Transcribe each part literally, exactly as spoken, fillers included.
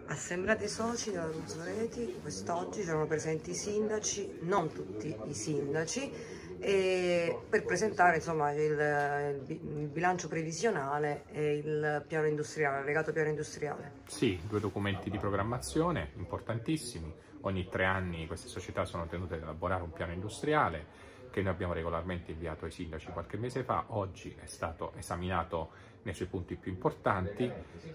Assemblea dei soci della Ruzzoleti, quest'oggi c'erano presenti i sindaci, non tutti i sindaci, e per presentare insomma, il, il bilancio previsionale e il piano industriale, legato piano industriale. Sì, due documenti di programmazione importantissimi. Ogni tre anni queste società sono tenute ad elaborare un piano industriale che noi abbiamo regolarmente inviato ai sindaci qualche mese fa. Oggi è stato esaminato nei suoi punti più importanti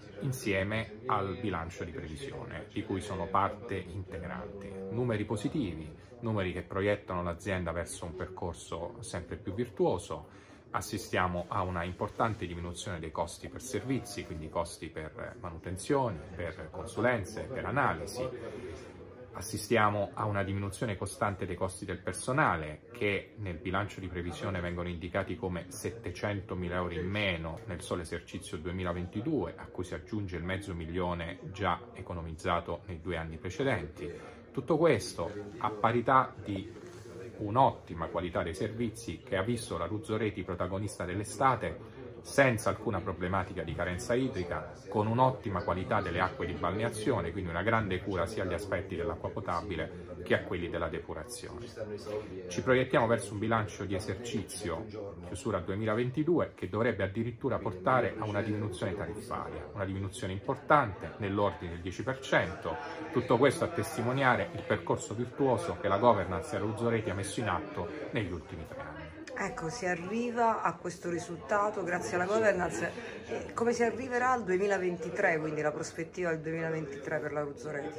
insieme al bilancio di previsione, di cui sono parte integrante. Numeri positivi, numeri che proiettano l'azienda verso un percorso sempre più virtuoso. Assistiamo a una importante diminuzione dei costi per servizi, quindi costi per manutenzione, per consulenze, per analisi. Assistiamo a una diminuzione costante dei costi del personale, che nel bilancio di previsione vengono indicati come settecentomila euro in meno nel solo esercizio duemilaventidue, a cui si aggiunge il mezzo milione già economizzato nei due anni precedenti. Tutto questo a parità di un'ottima qualità dei servizi che ha visto la Ruzzoleti protagonista dell'estate, senza alcuna problematica di carenza idrica, con un'ottima qualità delle acque di balneazione, quindi una grande cura sia agli aspetti dell'acqua potabile che a quelli della depurazione. Ci proiettiamo verso un bilancio di esercizio chiusura duemilaventidue che dovrebbe addirittura portare a una diminuzione tariffaria, una diminuzione importante nell'ordine del dieci per cento. Tutto questo a testimoniare il percorso virtuoso che la governance della Ruzzoleti ha messo in atto negli ultimi tre anni. Ecco, si arriva a questo risultato grazie alla governance. Come si arriverà al duemilaventitré, quindi la prospettiva del duemilaventitré per la Ruzzoleti?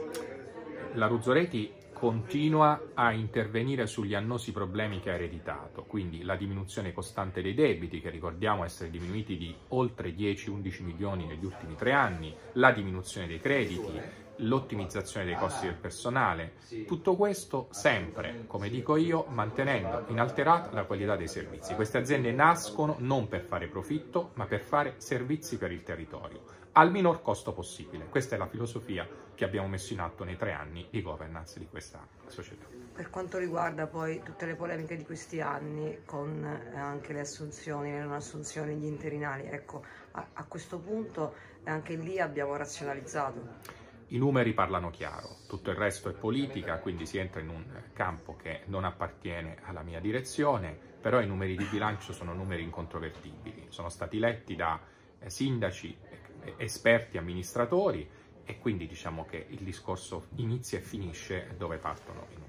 La Ruzzoleti continua a intervenire sugli annosi problemi che ha ereditato, quindi la diminuzione costante dei debiti, che ricordiamo essere diminuiti di oltre dieci undici milioni negli ultimi tre anni, la diminuzione dei crediti, l'ottimizzazione dei costi del personale, tutto questo sempre, come dico io, mantenendo inalterata la qualità dei servizi. Queste aziende nascono non per fare profitto, ma per fare servizi per il territorio, al minor costo possibile. Questa è la filosofia che abbiamo messo in atto nei tre anni di governance di questa società. Per quanto riguarda poi tutte le polemiche di questi anni, con anche le assunzioni, le non assunzioni, gli interinali, ecco, a, a questo punto anche lì abbiamo razionalizzato. I numeri parlano chiaro, tutto il resto è politica, quindi si entra in un campo che non appartiene alla mia direzione, però i numeri di bilancio sono numeri incontrovertibili, sono stati letti da sindaci, esperti, amministratori, e quindi diciamo che il discorso inizia e finisce dove partono i numeri.